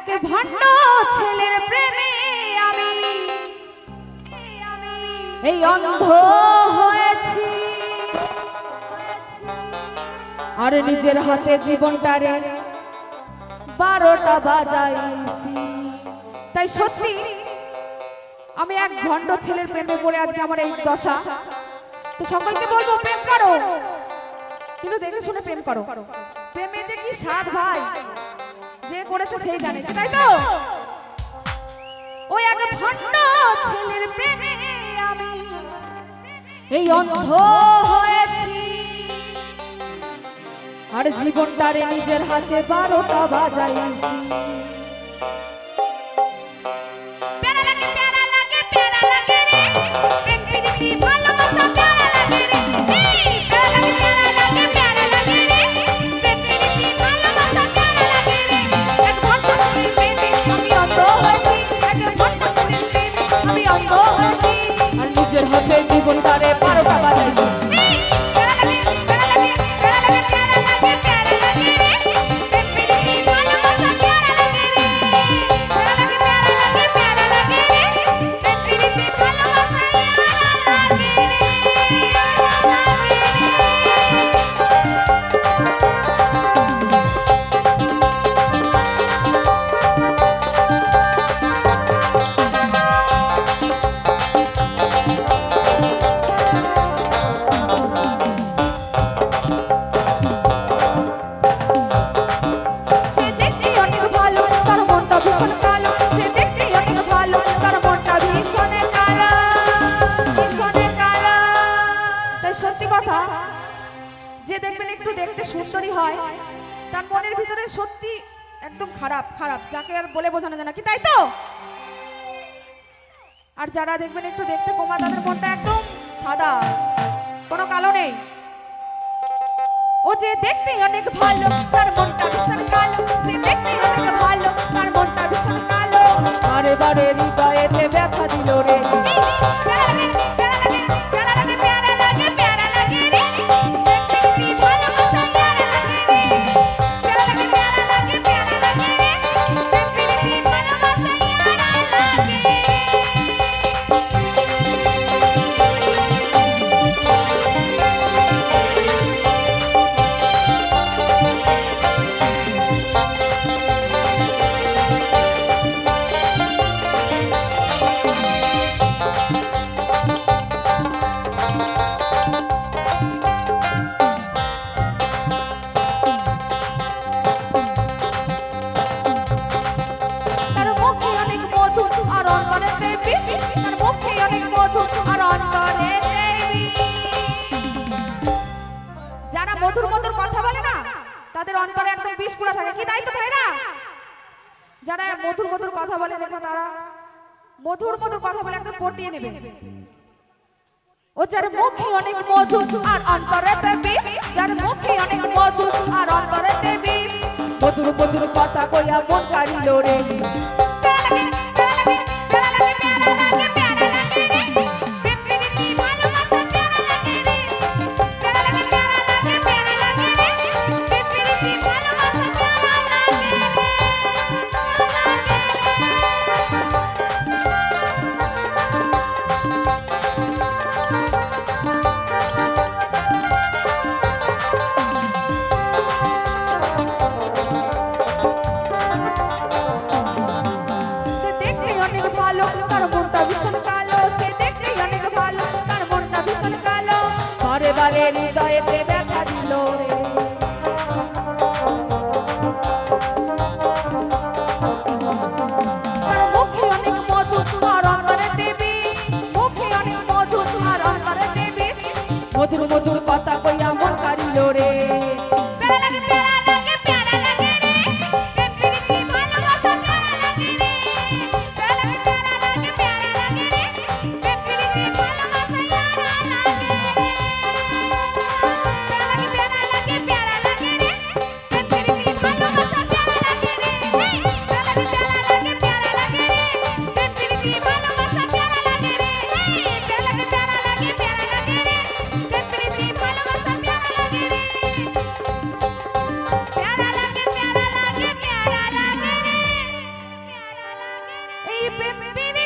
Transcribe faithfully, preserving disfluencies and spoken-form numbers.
এক ভণ্ড ছেলের প্রেমে আমি এই অন্ধ হয়েছি, আর নিজের হাতে জীবনটারে বারোটা বাজাইছি। তাই সত্যি আমি এক ভণ্ড ছেলের প্রেমে পড়ে আজকে আমার এই দশা। তো সকলকে বলবো প্রেম করো, কিন্তু দেখে শুনে প্রেম করো। প্রেমে যে কি স্বাদ ভাই, যে করেছে সেই জানে, তাই তো? ওই এক ভণ্ড ছেলের প্রেমে আমি এই অন্ধ হয়েছি, আর জীবনটারে নিজের হাতে বারোটা বাজাইছি। নিজের হাতে জীবনটারে বারোটা বাজাইছি। সত্যি কথা, যে দেখবেন একটু দেখতে সুন্দরী হয় তার মনের ভিতরে সত্যি একদম খারাপ খারাপ, যাকে আর বলে বোঝানো যায় না, কি তাই তো? আর যারা দেখবেন একটু দেখতে কমা, তাদের মনটা একদম সাদা, কোনো কালো নেই। ও যে দেখতে অনেক ভালো তার মনটা ভীষণ কালো, যে দেখতে অনেক ভালো তার মনটা ভীষণ কালো, বারে বারে হৃদয়েতে ব্যথা দিল রে। যারা মধুর মধুর কথা বলে না, তাদের অন্তরে একদম বিষ পুরা থাকে, কি তাই তো ভাইরা? যারা মধুর মধুর কথা বলে দেখো, তারা মধুর মধুর কথা বলে একদম পটিয়ে নেবে। ও যার মুখে অনেক মধু আর অন্তরেতে বিষ, যার মুখে অনেক মধু আর অন্তরেতে বিষ, মধুর মধুর কথা কইয়া মন কাড়িল রে। ভীষণ প্রেম পেরে